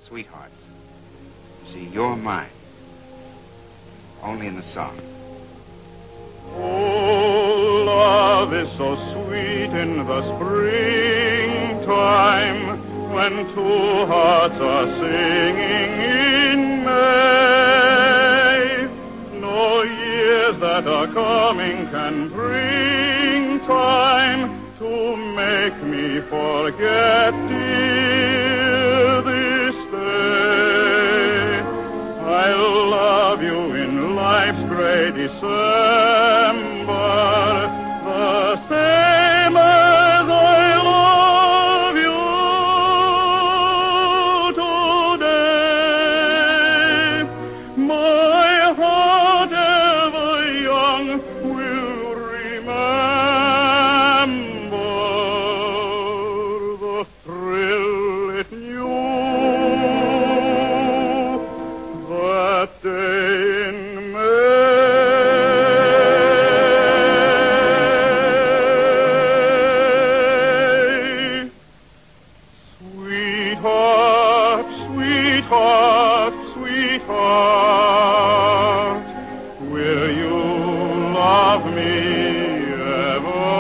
sweethearts. See, you're mine. Only in the song. Oh, love is so sweet in the springtime when two hearts are singing in May. No years that are coming can bring time to make me forget, dear, this day. I love you in life's gray December, the same as I love you today. My heart ever young will remember the thrill it knew that day in May. Sweetheart, sweetheart, sweetheart, will you love me ever?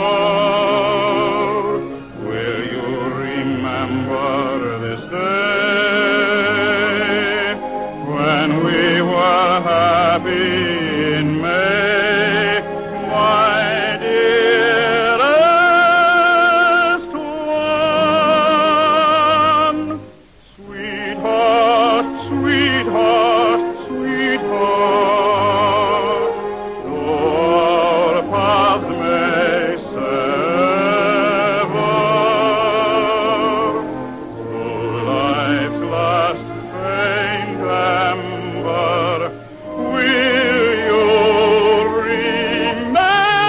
Will you remember this day when we were happy in May, my dearest one? Sweetheart, sweetheart, sweetheart, though our paths may sever, through life's last faint ember, will you remember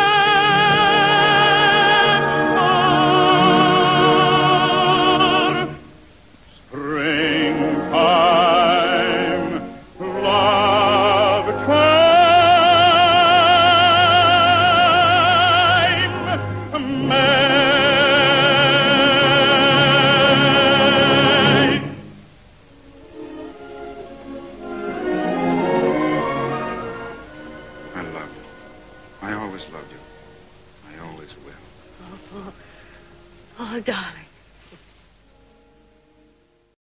springtime, love time, May. I love you. I always loved you. I always will. Oh, darling.